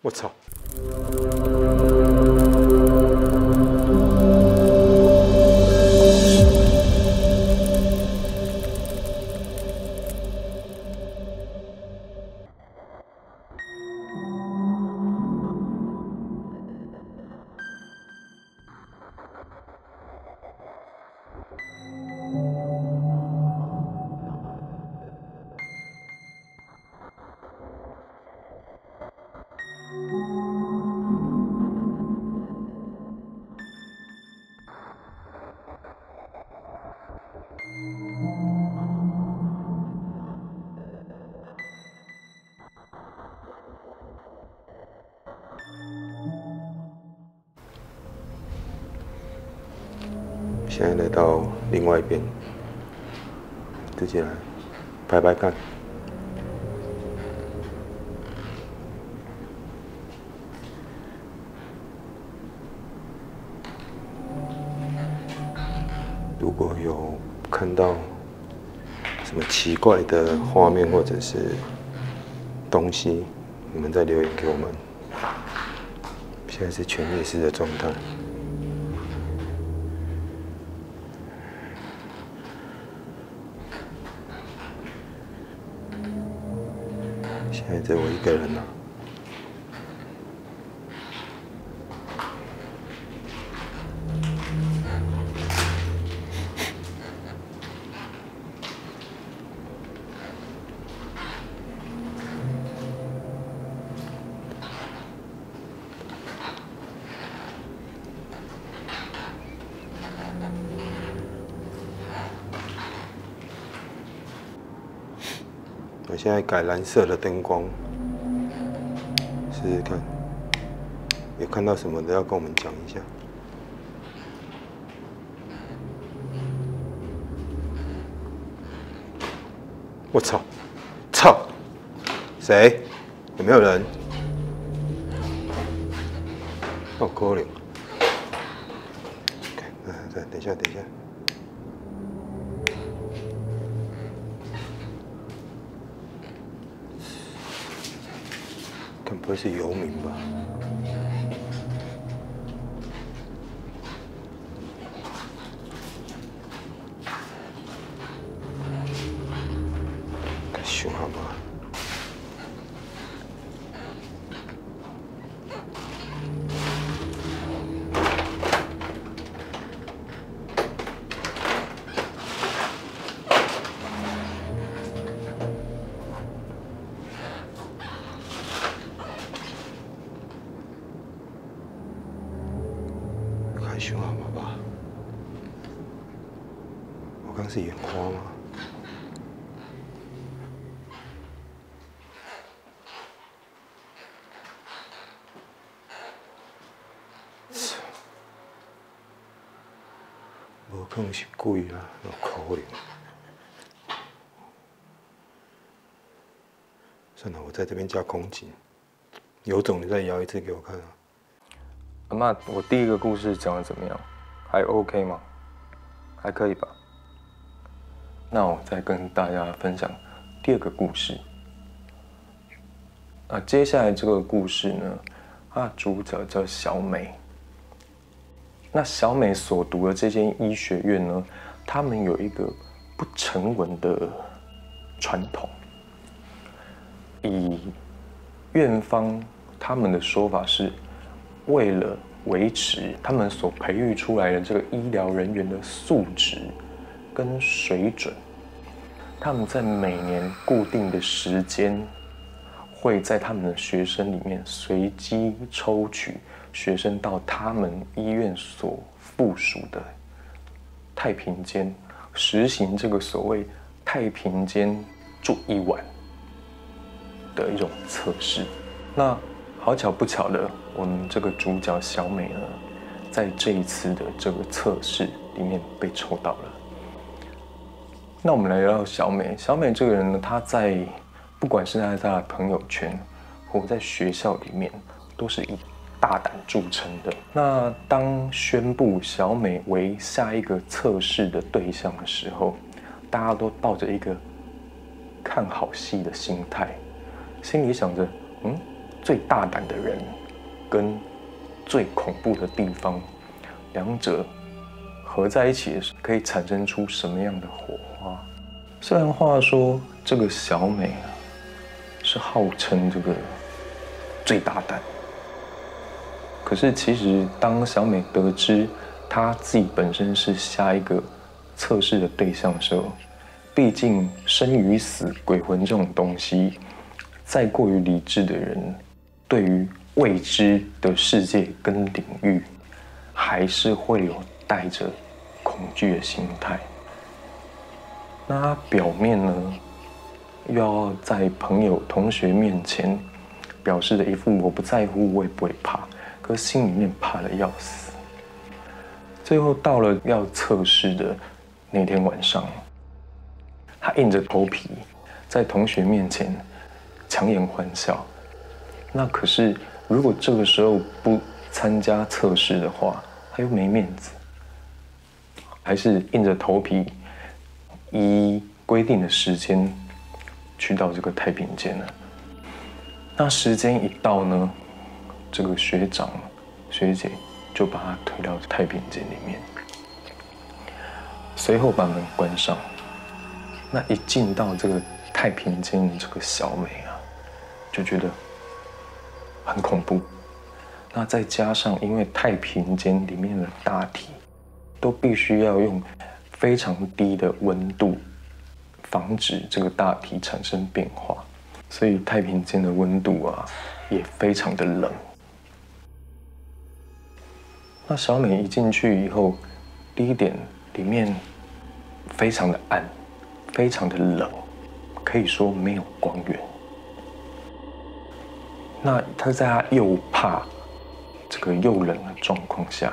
我操！现在来到另外一边，自己来拍拍看。如果有看到什么奇怪的画面或者是东西，你们再留言给我们。现在是全夜视的状态。现在只有我一个人了。我现在改蓝色的灯光，试试看，有看到什么的要跟我们讲一下。我操！操！谁？有没有人？哦，可能。等一下。该不会是游民吧？该想下嘛。想下嘛吧，我刚是眼花吗？无可能是鬼啦，有可能。算了，我在这边加空警，有种你再摇一次给我看啊！ 阿嬷，我第一个故事讲的怎么样？还 OK 吗？还可以吧。那我再跟大家分享第二个故事。接下来这个故事呢，它的主角叫小美。那小美所读的这间医学院呢，他们有一个不成文的传统，以院方他们的说法是，为了维持他们所培育出来的这个医疗人员的素质跟水准，他们在每年固定的时间，会在他们的学生里面随机抽取学生到他们医院所附属的太平间，实行这个所谓太平间住1晚的一种测试。那好巧不巧的，我们这个主角小美呢，在这一次的这个测试里面被抽到了。那我们来聊聊小美。小美这个人呢，她在不管是在她的朋友圈，或在学校里面，都是以大胆著称的。那当宣布小美为下一个测试的对象的时候，大家都抱着一个看好戏的心态，心里想着， 最大胆的人跟最恐怖的地方，两者合在一起的时候，可以产生出什么样的火花？虽然话说这个小美啊，是号称这个最大胆，可是其实当小美得知她自己本身是下一个测试的对象的时候，毕竟生与死、鬼魂这种东西，再过于理智的人，对于未知的世界跟领域，还是会有带着恐惧的心态。那他表面呢，又要在朋友、同学面前表示的一副我不在乎，我也不会怕，可是心里面怕得要死。最后到了要测试的那天晚上，他硬着头皮在同学面前强颜欢笑。那可是如果这个时候不参加测试的话，他又没面子，还是硬着头皮依规定的时间去到这个太平间了。那时间一到呢，这个学长学姐就把他推到太平间里面，随后把门关上。那一进到这个太平间，这个小美啊，就觉得很恐怖。那再加上因为太平间里面的大体都必须要用非常低的温度防止这个大体产生变化，所以太平间的温度啊也非常的冷。那小美一进去以后，第一点里面非常的暗，非常的冷，可以说没有光源。那她在她又怕这个又冷的状况下，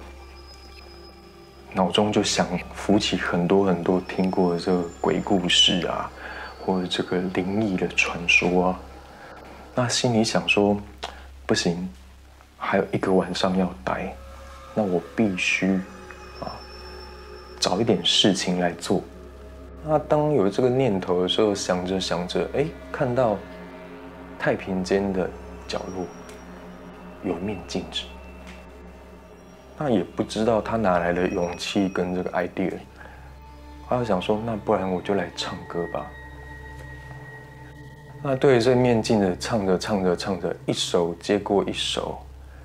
脑中就想浮起很多很多听过的这个鬼故事啊，或者这个灵异的传说啊。那心里想说，不行，还有1个晚上要待，那我必须找一点事情来做。那当有这个念头的时候，想着想着，看到太平间的角落有面镜子。那也不知道他哪来的勇气跟这个 idea， 他就想说，那不然我就来唱歌吧。那对着这面镜子唱着唱着唱着，一首接过一首，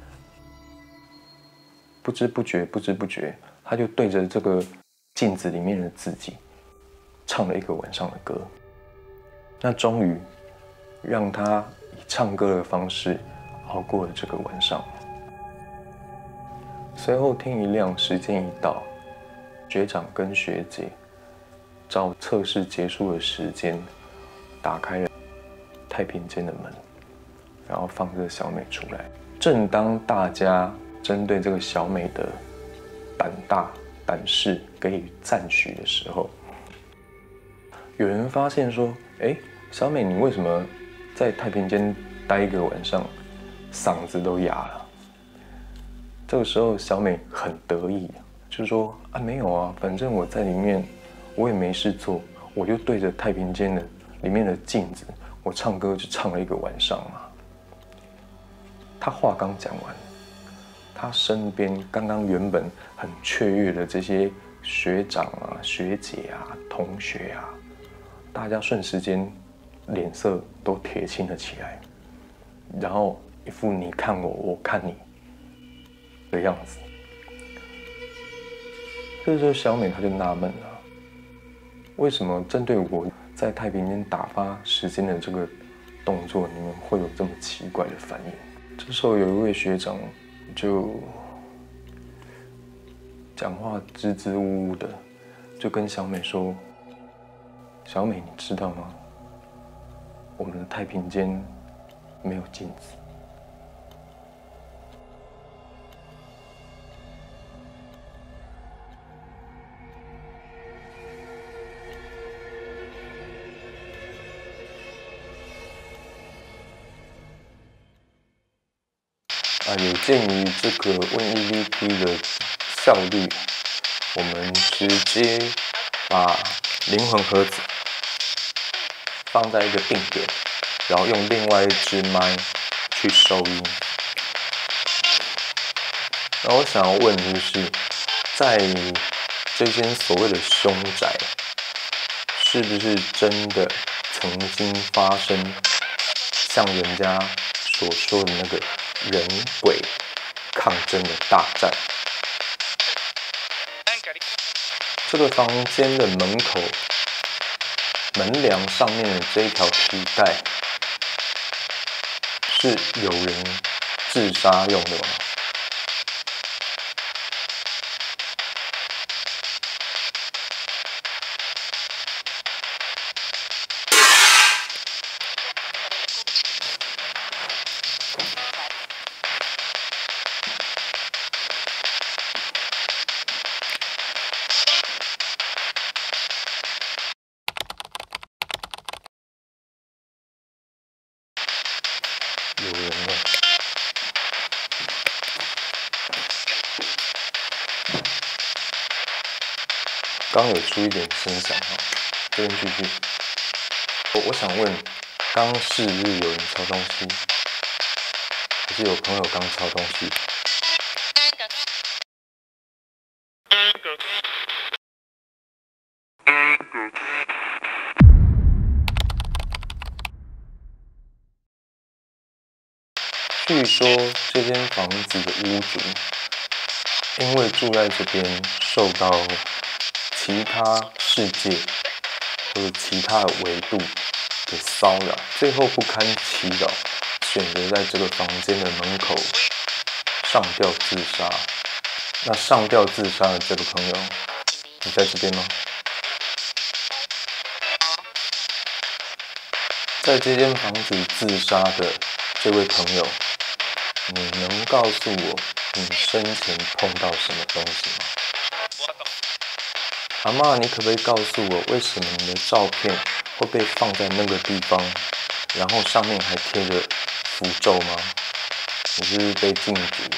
不知不觉，他就对着这个镜子里面的自己唱了1个晚上的歌。那终于让他以唱歌的方式熬过了这个晚上。随后天一亮，时间一到，学长跟学姐照测试结束的时间打开了太平间的门，然后放这个小美出来。正当大家针对这个小美的胆大胆识给予赞许的时候，有人发现说，小美，你为什么在太平间待1个晚上，嗓子都哑了？这个时候，小美很得意，就说没有啊，反正我在里面，我也没事做，我就对着太平间的里面的镜子，我唱歌就唱了1个晚上嘛。她话刚讲完，她身边刚刚原本很雀跃的这些学长啊、学姐啊、同学啊，大家瞬时间脸色都铁青了起来，然后一副你看我，我看你的样子。这时候小美她就纳闷了，为什么针对我在太平间打发时间的这个动作，你们会有这么奇怪的反应？这时候有一位学长就讲话支支吾吾的，就跟小美说：“小美，你知道吗？我们的太平间没有镜子。”有鉴于这个问 EVP 的效率，我们直接把灵魂盒子放在一个定点，然后用另外一支麦去收音。然后我想要问就是，在这间所谓的凶宅，是不是真的曾经发生像人家所说的那个人鬼抗争的大战？这个房间的门口门梁上面的这一条皮带，是有人自杀用的吗？有人了。刚有出一点声响哈，这边继续。我想问，刚是不是有人敲东西？还是有朋友刚敲东西？据说这间房子的屋主，因为住在这边受到其他世界或者其他的维度的骚扰，最后不堪其扰，选择在这个房间的门口上吊自杀。那上吊自杀的这个朋友，你在这边吗？在这间房子自杀的这位朋友，你能告诉我你生前碰到什么东西吗？阿嬷，你可不可以告诉我，为什么你的照片会被放在那个地方，然后上面还贴着符咒吗？你是不是被禁足了？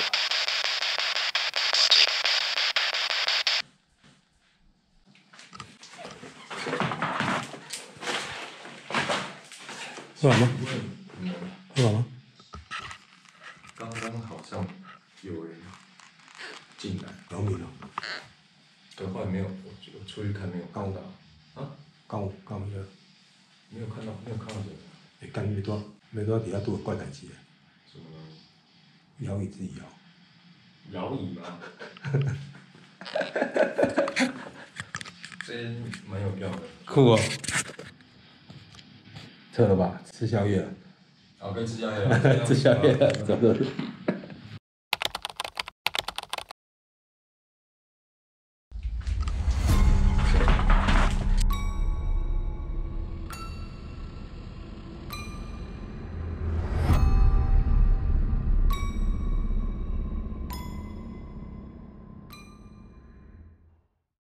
喝完吗？喝完吗？ 刚刚好像有人进来， 搞米了。 对，后来没有，我出去看没有看到。啊？ 搞米了。 没有看到这个。 干没多底下都有怪代志。 什么东西？摇椅自己摇。 摇椅吗？这蛮有料的。 酷哦。撤了吧，吃宵夜了。 可以吃宵夜了。 吃宵夜了，走走。